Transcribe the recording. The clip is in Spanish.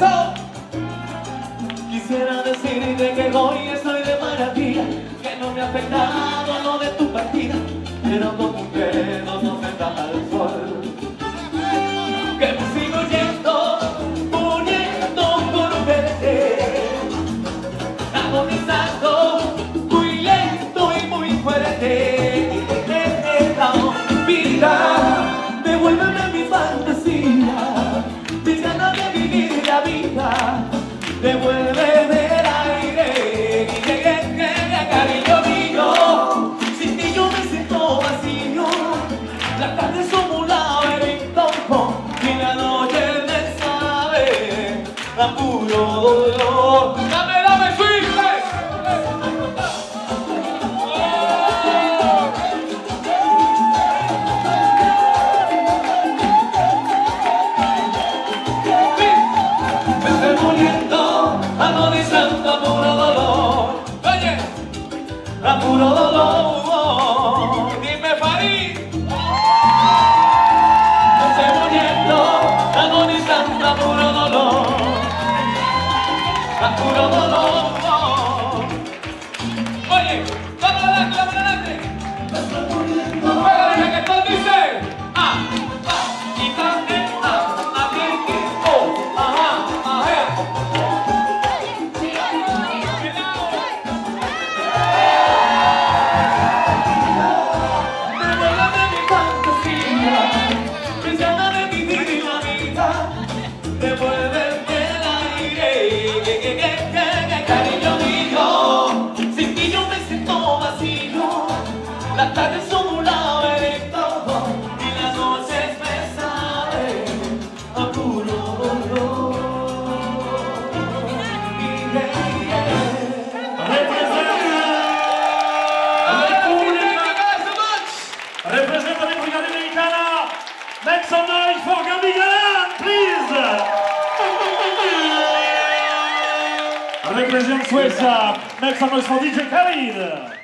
eso. Quisiera decirte que hoy estoy de maravilla, que no me ha afectado lo de tu partida, pero con un dedo no me da al sol. Que me sigo yendo, muriendo por verte, agonizando, muy lento y muy fuerte. Vida, devuélveme mi fantasía, mis ganas de vivir la vida, devuélveme el aire, cariño mío, sin ti yo me siento vacío, las tardes son un laberinto y la noche me sabe a puro dolor. Dame, dame, sweet. Agonizando a puro dolor, oye, a puro dolor, dime Farid. Me estoy muriendo, agonizando a puro dolor, a puro dolor. Oye, vamos adelante, vamos adelante. Me estoy muriendo. Pégale que esto dice, y también, cariño mío, sin ti yo me siento vacío, las tardes son un laberinto y las noches me saben a puro dolor. Representa República Dominicana. Make some noise for Gaby Galan, please. Represent Suècia. Make some noise for DJ Khalid.